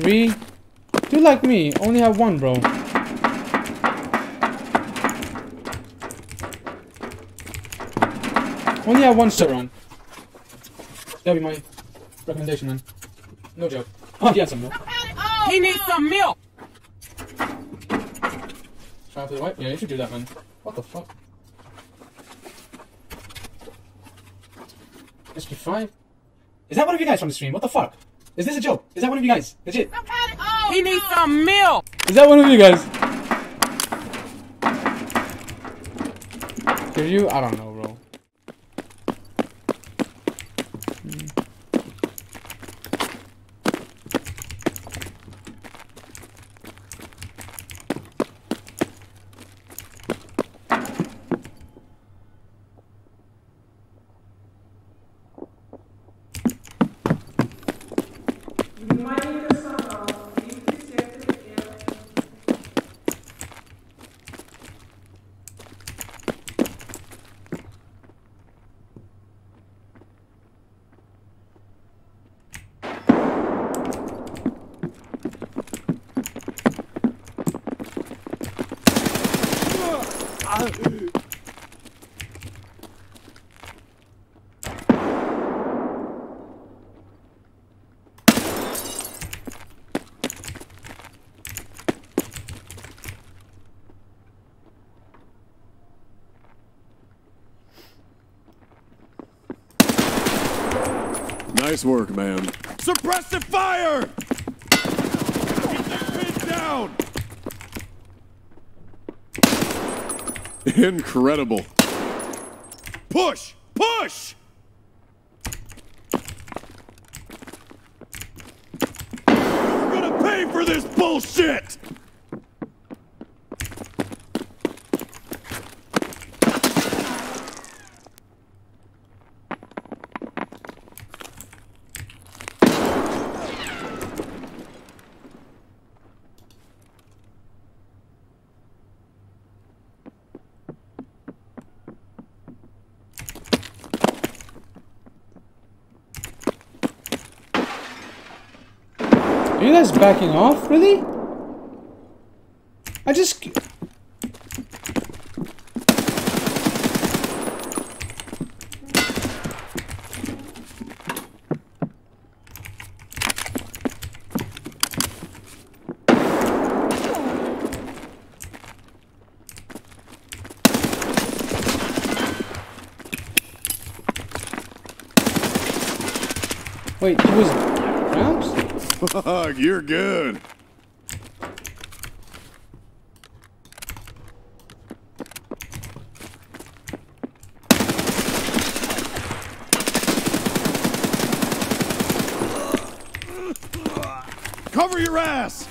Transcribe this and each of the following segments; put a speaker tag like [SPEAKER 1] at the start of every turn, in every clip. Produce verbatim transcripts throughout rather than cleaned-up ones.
[SPEAKER 1] Three. Do like me. Only have one, bro. Only have one shot run. That'll be my recommendation, man. No joke. Oh, he had some milk.
[SPEAKER 2] He needs some milk!
[SPEAKER 1] Try for the white? Yeah, you should do that, man. What the fuck? S P five? Is that one of you guys from the stream? What the fuck? Is this a joke? Is that one of you guys? Legit?
[SPEAKER 2] He needs some milk!
[SPEAKER 1] Is that one of you guys? Did you? I don't know, bro. Hmm.
[SPEAKER 3] Nice work, man. Suppressive fire! Get that pin down! Incredible. Push! Push! You're gonna pay for this bullshit!
[SPEAKER 1] Are you guys backing off? Really? I just... Wait, he was... Ramps?
[SPEAKER 3] Fuck, you're good. Cover your ass!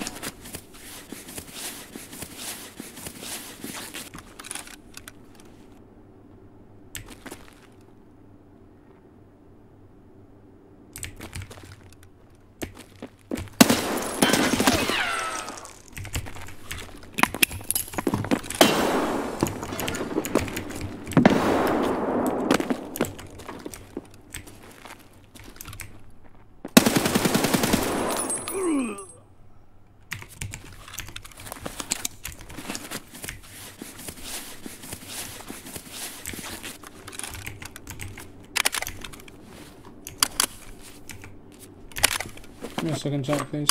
[SPEAKER 1] Give me a second shot, please.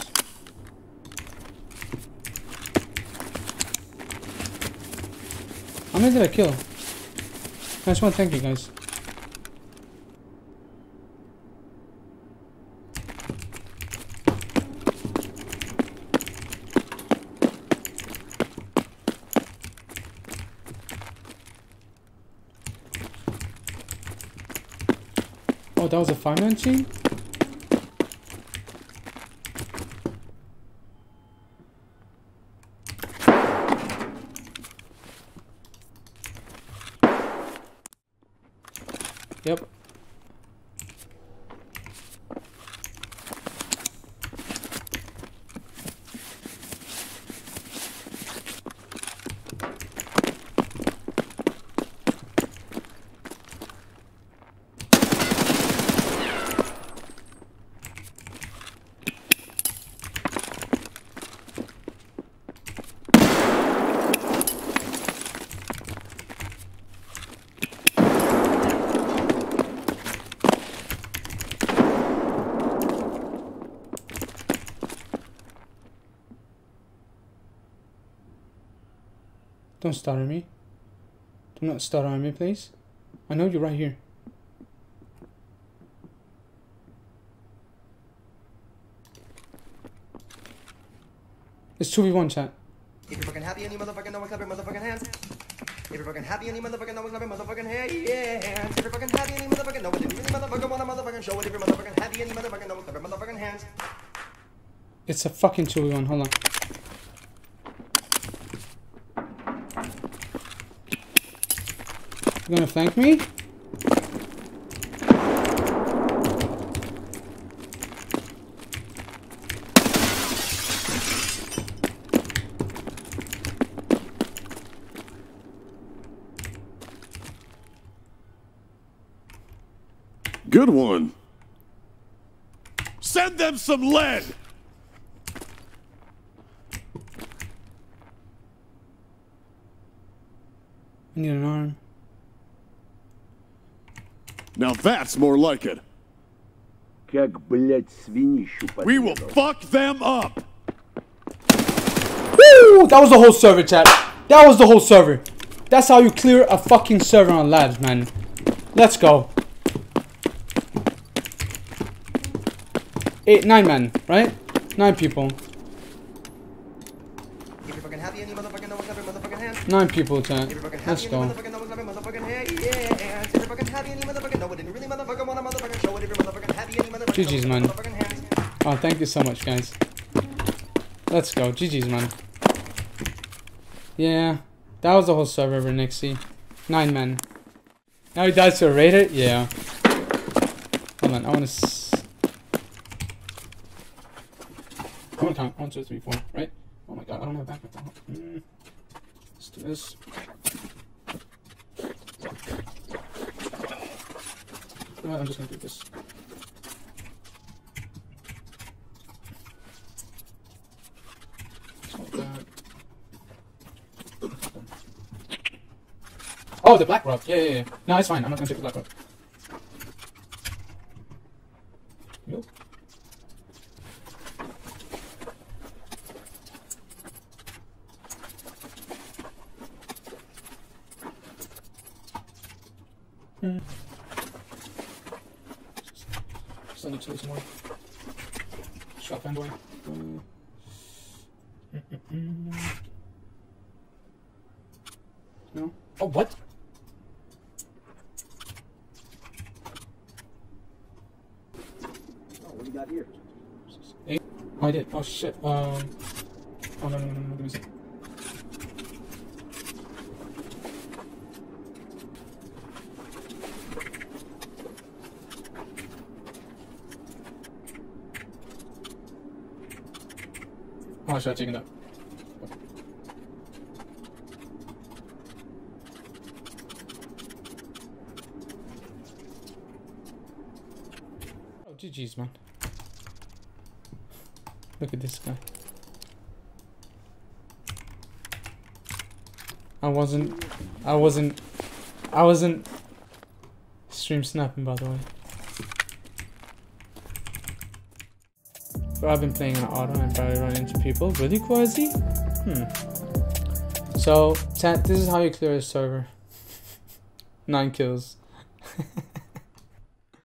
[SPEAKER 1] How many did I kill? Nice one, thank you guys. Oh, that was a five-man team? Yep. Don't stutter me. Do not stutter on me, please. I know you're right here. It's two v one, chat.
[SPEAKER 4] If you're fucking happy and you motherfucking know it, clap your motherfucking hands. If you're fucking happy and you motherfucking know it, clap your motherfucking hands. If you're fucking happy and you motherfucking know it, and you really motherfucking wanna motherfucking show it. If you're motherfucking happy and you motherfucking know it, clap your motherfucking hands.
[SPEAKER 1] It's a fucking two v one, hold on. You gonna flank me?
[SPEAKER 3] Good one. Send them some lead.
[SPEAKER 1] I need an arm.
[SPEAKER 3] Now that's more like it.
[SPEAKER 5] Как, блядь, свинищу
[SPEAKER 3] We will
[SPEAKER 5] подрезал.
[SPEAKER 3] fuck them up.
[SPEAKER 1] Woo! That was the whole server, chat. That was the whole server. That's how you clear a fucking server on labs, man. Let's go. Eight, nine men, right? Nine people.
[SPEAKER 4] If you're fucking happy and you motherfucking know it, clap your motherfucking hands.
[SPEAKER 1] Nine people, chat.
[SPEAKER 4] If you're fucking
[SPEAKER 1] Let's
[SPEAKER 4] happy and
[SPEAKER 1] go.
[SPEAKER 4] you motherfucking know it, clap your motherfucking hands. If you're fucking happy and you motherfucking know it, and you really motherfucking wanna motherfucking show it. If you're motherfucking happy and you motherfucking
[SPEAKER 1] G G's,
[SPEAKER 4] know it,
[SPEAKER 1] man.
[SPEAKER 4] clap your motherfucking hands.
[SPEAKER 1] Oh, thank you so much, guys. Let's go. G G's, man. Yeah. That was the whole server over Nixie. Nine men. Now he dies to a raider? Yeah. Hold on, I wanna s I wanna count. One, two, three, four, right? Oh my god, I don't have backpack. Mm. Let's do this. No, I'm just gonna do this. Like that. Oh, the black rock. Yeah, yeah, yeah. No, it's fine. I'm not gonna take the black rock. Nope. Hmm. Still need to do some more. Shot fanboy. Mm. Mm -mm -mm. No? Oh, what?
[SPEAKER 5] Oh, what do you got here?
[SPEAKER 1] Eight? Oh, I did. Oh, shit. Um. Oh, no, no, no, no, no. Give me a second. Oh, I should have taken that. Oh, G G's, man. Look at this guy. I wasn't, I wasn't, I wasn't stream snapping, by the way. But I've been playing on auto and probably run into people. Really, Quasi? Hmm. So, chat, this is how you clear a server. Nine kills.